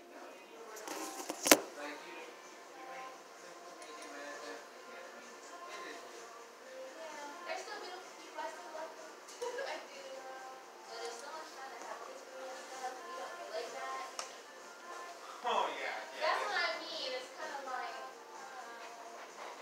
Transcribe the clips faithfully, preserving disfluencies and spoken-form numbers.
No, and you know what? Like you, you may simply make it manifest again. I mean, it is what it is. Yeah, they're still beautiful people. I still love them. I do. But if someone's trying to have history and stuff, we don't relate that. Oh yeah, yeah, That's what yeah. I mean. It's kind of like, um,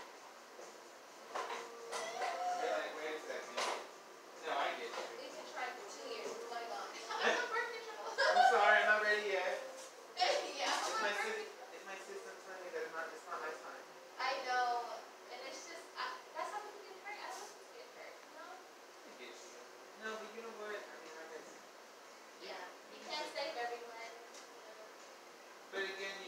You're like, wait a second. No, I get you. we've been trying for two years. It's like, oh, I'm on birth control. I'm sorry, I'm not ready yet. Yeah, I'm If on my birth sis, control. if my system tells me that it's not, it's not my time. I know, and it's just I, that's how people get hurt. I don't want to get hurt, you know? I get you. No, but you know what? I mean, I guess you, Yeah, you you can can't just. save everyone, you know. But again,